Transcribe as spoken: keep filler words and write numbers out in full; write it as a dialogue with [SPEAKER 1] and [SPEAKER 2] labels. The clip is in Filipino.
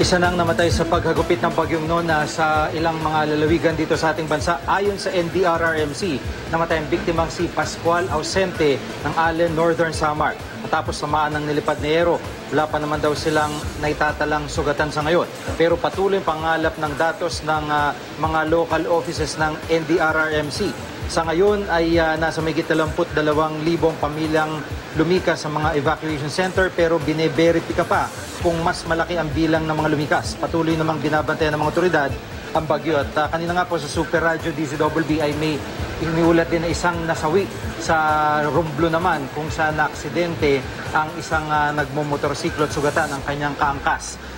[SPEAKER 1] Isa nang namatay sa paghagupit ng bagyong Nona sa ilang mga lalawigan dito sa ating bansa. Ayon sa N D R R M C, namatay ang biktimang si Pascual Ausente ng Allen, Northern Samar. Matapos samaan ng nilipad na yero, wala pa naman daw silang naitatalang sugatan sa ngayon. Pero patuloy pangalap ng datos ng uh, mga local offices ng N D R R M C. Sa ngayon ay uh, nasa mahigit dalawang libong pamilyang lumikas sa mga evacuation center, pero bine-verify pa kung mas malaki ang bilang ng mga lumikas. Patuloy namang binabantayan ng mga otoridad ang bagyo. At uh, kanina nga po sa Super Radio D C W B ay may iniulat din na isang nasawi sa Romblon naman kung saan na aksidente ang isang uh, nagmumotorsiklo at sugatan ang kanyang kaangkas.